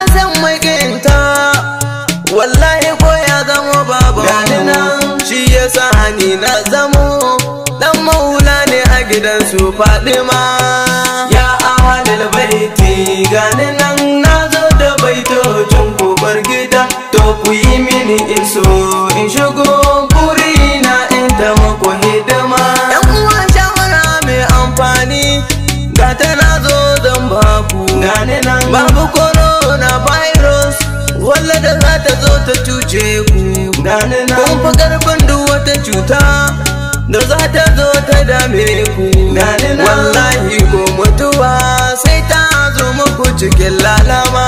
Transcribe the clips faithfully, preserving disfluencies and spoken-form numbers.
san mai kinta wallahi ko ya zama baban gani nan shi yasa ni na zamo dan maula ne a gidan su Fadima. Ya ahlul baiti gani nan nazo da baitocin ku bar gida to ku yi mini iso in shigo burina in ta muku hidima. Yan uwa shawara mai amfani ga ta nazo zan baku gani nan babu corona virus walla da za ta zo ta cuce ku gani nan kun fi karfin duk wata cuta da za ta zo ta dame ku gani nan wallahi ko mutuwa sai ta zo muku cikin lalama.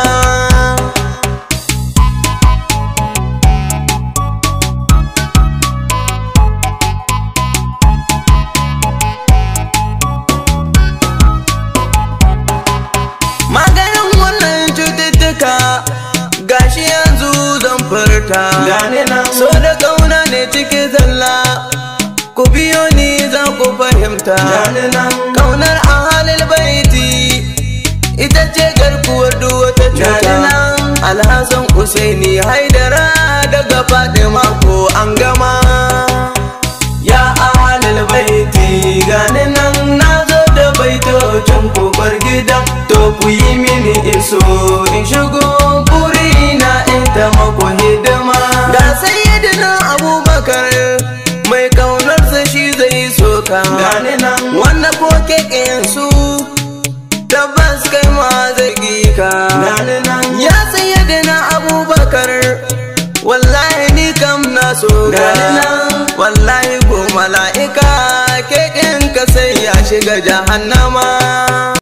Maganin wannan cututtuka gashi yanzu zan furta gane nan so da kauna ne cikin zalla ku biyo ni za ku fahimta gane nan kaunar ahlul baiti ita ce garkuwar duk wata cuta. Alhassan Usaini Haidara daga Fadima ko an gama. Ya ahlul baiti gane nan nazo da baitocin ku bar gida to ku yi mini iso in shigo burina in ta muku hidima. Ga sayyidina Abubakar mai kaunarsa shi zai soka gane nan wannan ko keken su tabbas kai ma zai gika gane nan. Ya sayyidina Abubakar wallahi ni kam na so gane nan wallahi ko mala'ika keken ka sai ya shiga jahannama.